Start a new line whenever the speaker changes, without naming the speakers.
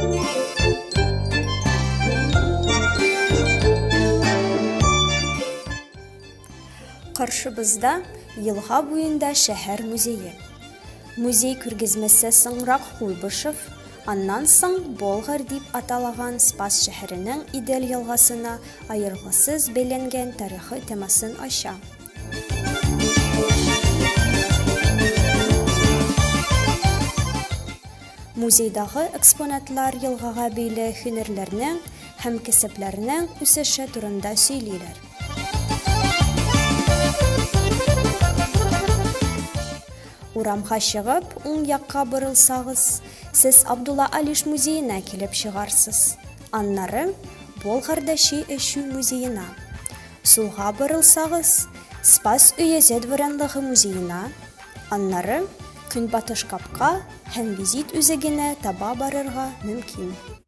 Каршыбызда елга буенда шәһәр музее. Музей күргәзмәсе соңрак Куйбышев, аннан соң Болгар дип аталаган Спас шәһәренең Идел елгасына аерылгысыз бәйләнгән тарихи темасын ача. Музейдагы экспонатлар елгага бәйле һөнәрләрнең һәм кәсепләрнең үсеше турында сөйлиләр. Урамга чыгып, уң якка борылсагыз, сез Абдулла Алиш музеена килеп чыгарсыз. Аннары Болгарда чәй эчү музеена. Сулга борылсагыз, Спас өязе дворянлыгы музеена. Аннары Көнбатыш капка һәм Визит үзәгенә таба барырга мөмкин.